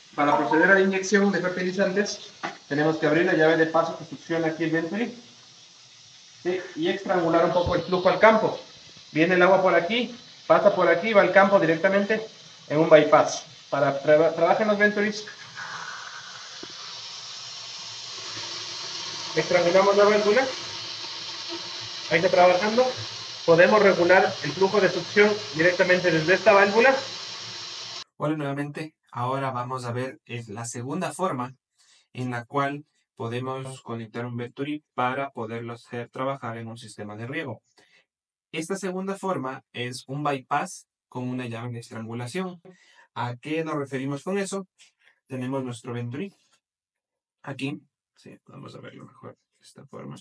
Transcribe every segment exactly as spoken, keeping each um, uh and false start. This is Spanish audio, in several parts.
Para proceder a la inyección de fertilizantes, tenemos que abrir la llave de paso que succiona aquí el Venturi, ¿sí? Y estrangular un poco el flujo al campo. Viene el agua por aquí, pasa por aquí, va al campo directamente en un bypass. Para tra trabajar en los Venturis, estrangulamos la válvula, ahí está trabajando. Podemos regular el flujo de succión directamente desde esta válvula. Hola nuevamente, ahora vamos a ver es la segunda forma en la cual podemos conectar un Venturi para poderlo hacer trabajar en un sistema de riego. Esta segunda forma es un bypass con una llave de estrangulación. ¿A qué nos referimos con eso? Tenemos nuestro Venturi aquí. Sí, vamos a verlo mejor de esta forma.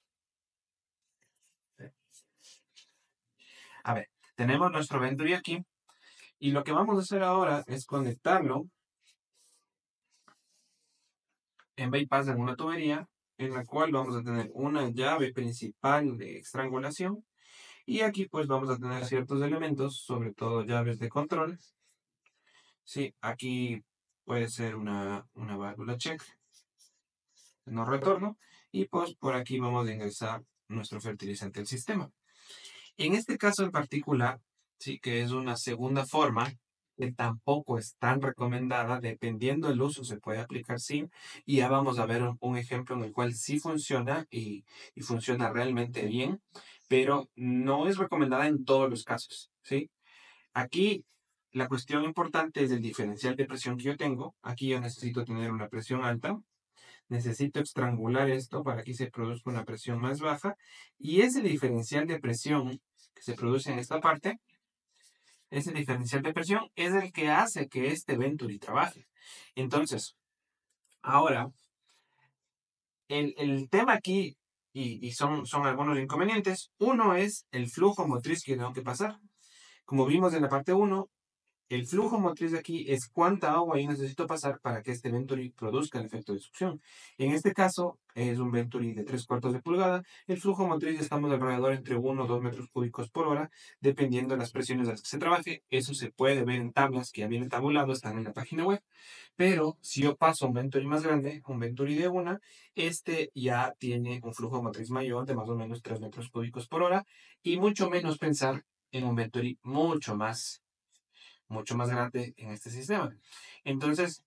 A ver, tenemos nuestro Venturi aquí y lo que vamos a hacer ahora es conectarlo en bypass en una tubería en la cual vamos a tener una llave principal de estrangulación y aquí pues vamos a tener ciertos elementos, sobre todo llaves de control. Sí, aquí puede ser una, una válvula check, no retorno, y pues por aquí vamos a ingresar nuestro fertilizante al sistema. En este caso en particular, sí, que es una segunda forma, que tampoco es tan recomendada, dependiendo del uso se puede aplicar sí, y ya vamos a ver un, un ejemplo en el cual sí funciona y, y funciona realmente bien, pero no es recomendada en todos los casos, ¿sí? Aquí la cuestión importante es el diferencial de presión que yo tengo. Aquí yo necesito tener una presión alta. Necesito estrangular esto para que se produzca una presión más baja. Y ese diferencial de presión que se produce en esta parte, ese diferencial de presión es el que hace que este Venturi trabaje. Entonces, ahora, el, el tema aquí, y, y son, son algunos inconvenientes, uno es el flujo motriz que tengo que pasar. Como vimos en la parte uno, el flujo motriz de aquí es cuánta agua yo necesito pasar para que este Venturi produzca el efecto de succión. En este caso, es un Venturi de tres cuartos de pulgada. El flujo motriz estamos alrededor entre uno o dos metros cúbicos por hora, dependiendo de las presiones a las que se trabaje. Eso se puede ver en tablas que ya vienen tabulado, están en la página web. Pero si yo paso un Venturi más grande, un Venturi de una, este ya tiene un flujo motriz mayor de más o menos tres metros cúbicos por hora y mucho menos pensar en un Venturi mucho más mucho más grande en este sistema. Entonces,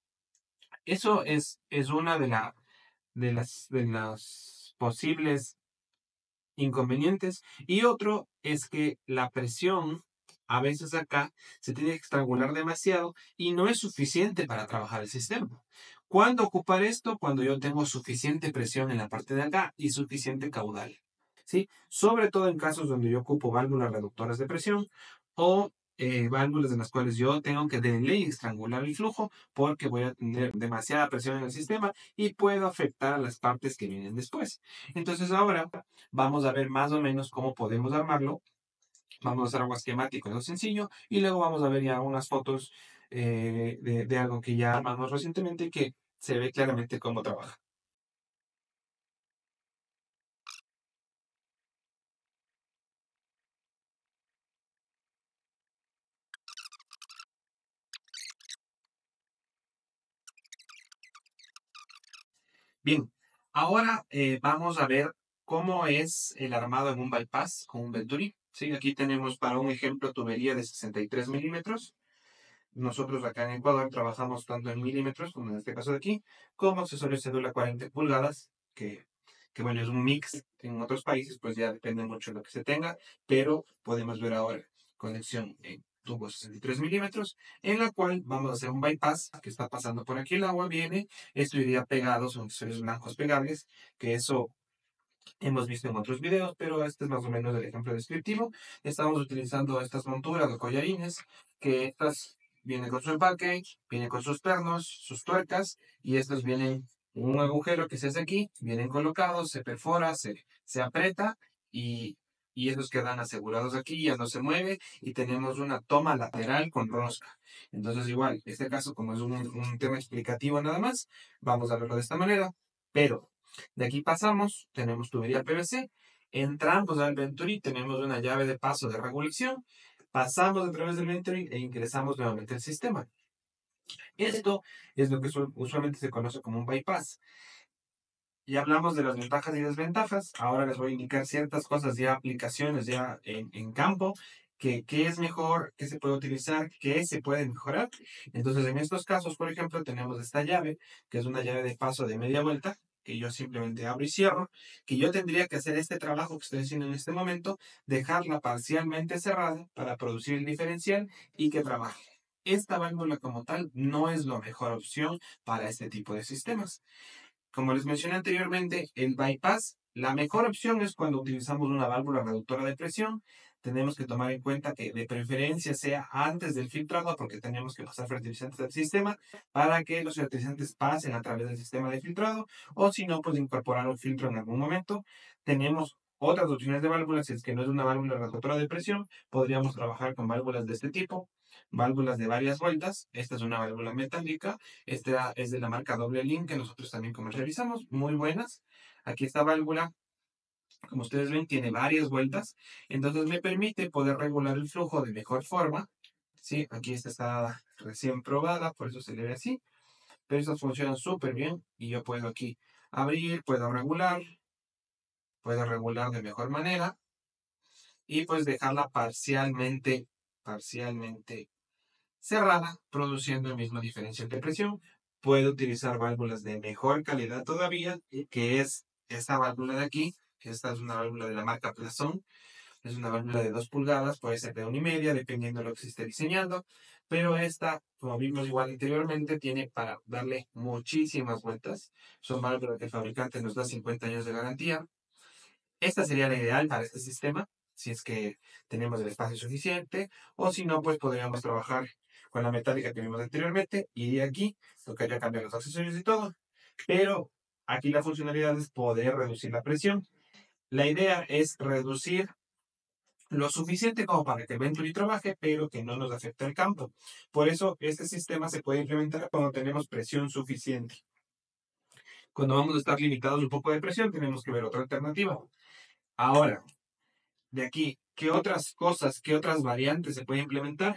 eso es, es una de, la, de, las, de las posibles inconvenientes. Y otro es que la presión, a veces acá, se tiene que estrangular demasiado y no es suficiente para trabajar el sistema. ¿Cuándo ocupar esto? Cuando yo tengo suficiente presión en la parte de acá y suficiente caudal. ¿Sí? Sobre todo en casos donde yo ocupo válvulas reductoras de presión o eh, válvulas en las cuales yo tengo que de ley estrangular el flujo porque voy a tener demasiada presión en el sistema y puedo afectar a las partes que vienen después. Entonces ahora vamos a ver más o menos cómo podemos armarlo. Vamos a hacer algo esquemático, algo sencillo, y luego vamos a ver ya unas fotos eh, de, de algo que ya armamos recientemente que se ve claramente cómo trabaja. Bien, ahora eh, vamos a ver cómo es el armado en un bypass con un Venturi. Sí, aquí tenemos para un ejemplo tubería de sesenta y tres milímetros. Nosotros acá en Ecuador trabajamos tanto en milímetros, como en este caso de aquí, como accesorios cédula cuarenta pulgadas, que, que bueno, es un mix. En otros países, pues ya depende mucho de lo que se tenga, pero podemos ver ahora conexión en tubo sesenta y tres milímetros, en la cual vamos a hacer un bypass que está pasando por aquí el agua, viene, esto iría pegado, son accesorios blancos pegables, que eso hemos visto en otros videos, pero este es más o menos el ejemplo descriptivo. Estamos utilizando estas monturas o collarines, que estas vienen con su empaque, vienen con sus pernos, sus tuercas, y estos vienen en un agujero que se hace aquí, vienen colocados, se perfora, se, se aprieta, y, y estos quedan asegurados aquí, ya no se mueve, y tenemos una toma lateral con rosca. Entonces igual, este caso, como es un, un tema explicativo nada más, vamos a verlo de esta manera, pero de aquí pasamos, tenemos tubería P V C, entramos al Venturi, tenemos una llave de paso de regulación, pasamos a través del Venturi e ingresamos nuevamente al sistema. Esto es lo que usualmente se conoce como un bypass. Ya hablamos de las ventajas y desventajas. Ahora les voy a indicar ciertas cosas, ya aplicaciones, ya en, en campo, que qué es mejor, qué se puede utilizar, qué se puede mejorar. Entonces, en estos casos, por ejemplo, tenemos esta llave, que es una llave de paso de media vuelta, que yo simplemente abro y cierro, que yo tendría que hacer este trabajo que estoy haciendo en este momento, dejarla parcialmente cerrada para producir el diferencial y que trabaje. Esta válvula como tal no es la mejor opción para este tipo de sistemas. Como les mencioné anteriormente, el bypass, la mejor opción es cuando utilizamos una válvula reductora de presión. Tenemos que tomar en cuenta que de preferencia sea antes del filtrado, porque tenemos que pasar fertilizantes al sistema para que los fertilizantes pasen a través del sistema de filtrado, o si no, pues incorporar un filtro en algún momento. Tenemos otras opciones de válvulas, si es que no es una válvula reductora de presión, podríamos trabajar con válvulas de este tipo, válvulas de varias vueltas. Esta es una válvula metálica. Esta es de la marca Doble Link que nosotros también comercializamos, muy buenas. Aquí esta válvula, como ustedes ven, tiene varias vueltas, entonces me permite poder regular el flujo de mejor forma. Sí, aquí esta está recién probada, por eso se le ve así, pero estas funcionan súper bien y yo puedo aquí abrir, puedo regular, puedo regular de mejor manera y pues dejarla parcialmente, parcialmente cerrada, produciendo el mismo diferencial de presión. Puede utilizar válvulas de mejor calidad todavía, que es esta válvula de aquí. Esta es una válvula de la marca Plazón. Es una válvula de dos pulgadas, puede ser de una y media, dependiendo de lo que se esté diseñando. Pero esta, como vimos igual anteriormente, tiene para darle muchísimas vueltas. Son válvulas que el fabricante nos da cincuenta años de garantía. Esta sería la ideal para este sistema, si es que tenemos el espacio suficiente, o si no, pues podríamos trabajar con la metálica que vimos anteriormente, y de aquí tocaría cambiar los accesorios y todo. Pero aquí la funcionalidad es poder reducir la presión. La idea es reducir lo suficiente como para que el Venturi trabaje, pero que no nos afecte el campo. Por eso este sistema se puede implementar cuando tenemos presión suficiente. Cuando vamos a estar limitados un poco de presión, tenemos que ver otra alternativa. Ahora, de aquí, ¿qué otras cosas, qué otras variantes se puede implementar?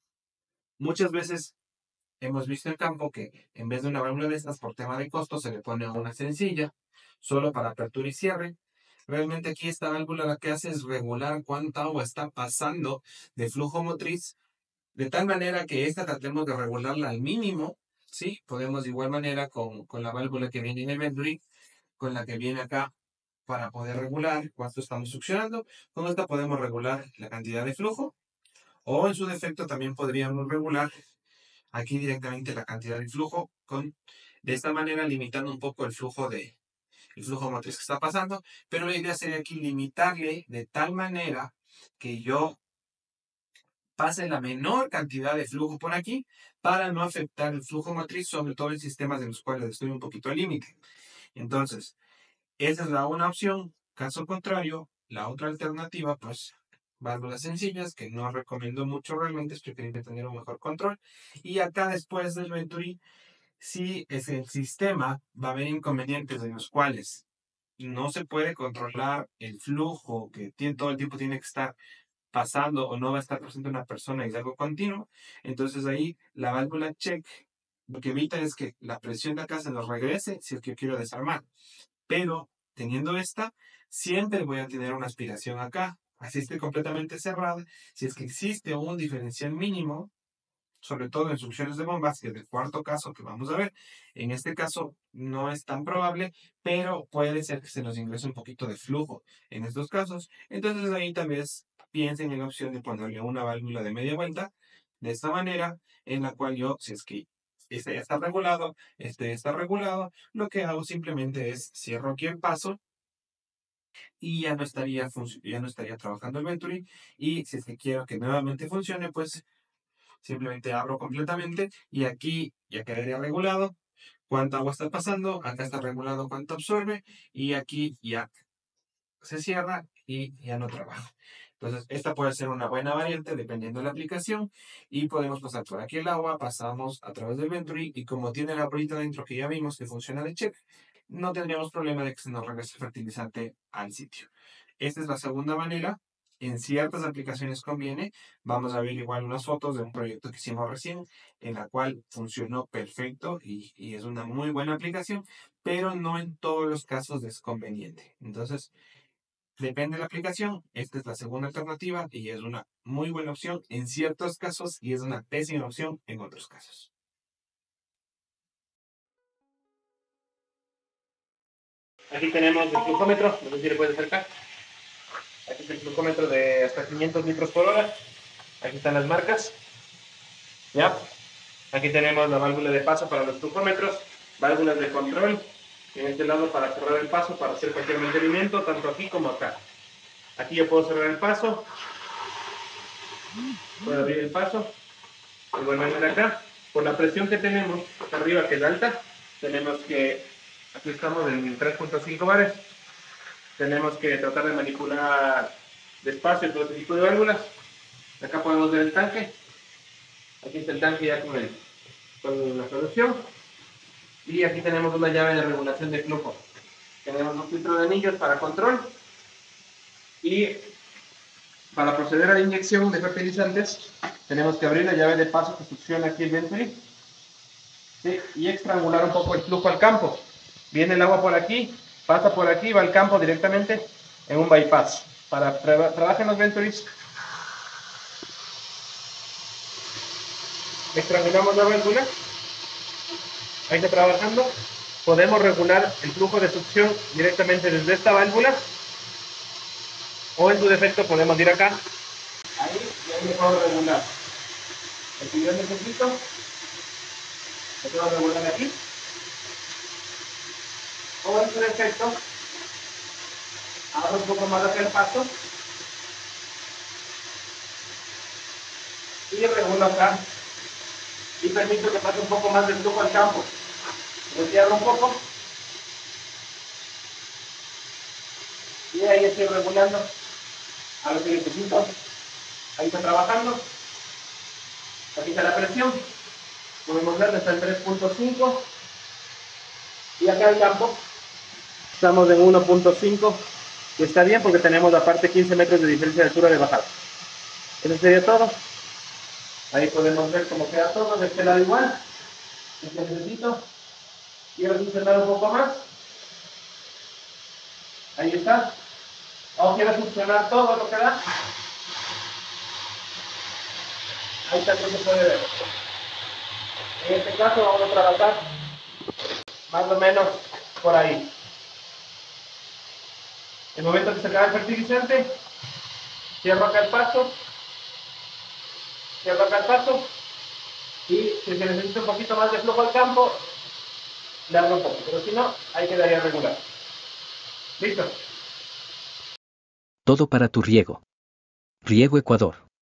Muchas veces hemos visto en campo que en vez de una válvula de estas, por tema de costo, se le pone una sencilla, solo para apertura y cierre. Realmente aquí esta válvula lo que hace es regular cuánta agua está pasando de flujo motriz, de tal manera que esta tratemos de regularla al mínimo, ¿sí? Podemos de igual manera con, con la válvula que viene en el Venturi, con la que viene acá para poder regular cuánto estamos succionando. Con esta podemos regular la cantidad de flujo o en su defecto también podríamos regular aquí directamente la cantidad de flujo con, de esta manera limitando un poco el flujo de el flujo motriz que está pasando, pero la idea sería aquí limitarle de tal manera que yo pase la menor cantidad de flujo por aquí para no afectar el flujo motriz, sobre todo en sistemas en los cuales estoy un poquito al límite. Entonces, esa es la una opción. Caso contrario, la otra alternativa, pues, válvulas sencillas, que no recomiendo mucho realmente, es preferible tener un mejor control. Y acá después del Venturi, si es el sistema, va a haber inconvenientes en los cuales no se puede controlar el flujo que tiene, todo el tiempo tiene que estar pasando o no va a estar presente una persona y es algo continuo. Entonces ahí la válvula check lo que evita es que la presión de acá se nos regrese si es que yo quiero desarmar. Pero teniendo esta, siempre voy a tener una aspiración acá. Así esté completamente cerrada. Si es que existe un diferencial mínimo, sobre todo en succiones de bombas, que es el cuarto caso que vamos a ver. En este caso no es tan probable, pero puede ser que se nos ingrese un poquito de flujo en estos casos. Entonces ahí tal vez piensen en la opción de ponerle una válvula de media vuelta, de esta manera, en la cual yo, si es que este ya está regulado, este ya está regulado, lo que hago simplemente es cierro aquí el paso y ya no estaría, ya no estaría trabajando el Venturi. Y si es que quiero que nuevamente funcione, pues simplemente abro completamente y aquí ya quedaría regulado cuánta agua está pasando, acá está regulado cuánto absorbe y aquí ya se cierra y ya no trabaja. Entonces, esta puede ser una buena variante dependiendo de la aplicación y podemos pasar por aquí el agua, pasamos a través del Venturi y como tiene la bolita dentro que ya vimos que funciona de check, no tendríamos problema de que se nos regrese el fertilizante al sitio. Esta es la segunda manera En ciertas aplicaciones conviene. Vamos a ver igual unas fotos de un proyecto que hicimos recién, en la cual funcionó perfecto y, y es una muy buena aplicación, pero no en todos los casos es conveniente. Entonces, depende de la aplicación. Esta es la segunda alternativa y es una muy buena opción en ciertos casos y es una pésima opción en otros casos. Aquí tenemos el flujómetro, no sé si le puedes acercar. Aquí está el flujómetro de hasta quinientos litros por hora. Aquí están las marcas. ¿Ya? Aquí tenemos la válvula de paso para los flujómetros, válvulas de control, en este lado para cerrar el paso, para hacer cualquier mantenimiento, tanto aquí como acá. Aquí yo puedo cerrar el paso, puedo abrir el paso, de igual manera acá. Por la presión que tenemos acá arriba, que es alta, tenemos que, aquí estamos en tres punto cinco bares, tenemos que tratar de manipular despacio todo este tipo de válvulas. Acá podemos ver el tanque, aquí está el tanque ya con, el, con la solución. Y aquí tenemos una llave de regulación de flujo. Tenemos un filtro de anillos para control. Y para proceder a la inyección de fertilizantes, tenemos que abrir la llave de paso que succiona aquí el Venturi. ¿Sí? Y estrangular un poco el flujo al campo. Viene el agua por aquí, pasa por aquí, va al campo directamente en un bypass. Para tra trabajar los Venturis, estrangulamos la válvula. Ahí está trabajando. Podemos regular el flujo de succión directamente desde esta válvula, o en su defecto podemos ir acá, ahí, y ahí le puedo regular el que yo necesito, le puedo regular aquí, o en su defecto abro un poco más acá el paso y regulo acá y permito que pase un poco más de flujo al campo. Lo cierro un poco y ahí estoy regulando a lo que necesito. Ahí está trabajando. Aquí está la presión. Podemos ver, está en tres punto cinco. Y acá el campo estamos en uno punto cinco. Que está bien porque tenemos aparte quince metros de diferencia de altura de bajada. Eso sería todo. Ahí podemos ver cómo queda todo. De este lado igual. Este necesito. Quiero succionar un poco más. Ahí está. O quiero succionar todo lo que da. Ahí también se puede ver. En este caso vamos a trabajar más o menos por ahí. El momento que se acaba el fertilizante, cierro acá el paso, cierro acá el paso, y si se necesita un poquito más de flujo al campo, le abro un poco, pero si no, ahí quedaría regular. ¿Listo? Todo para tu riego. Riego Ecuador.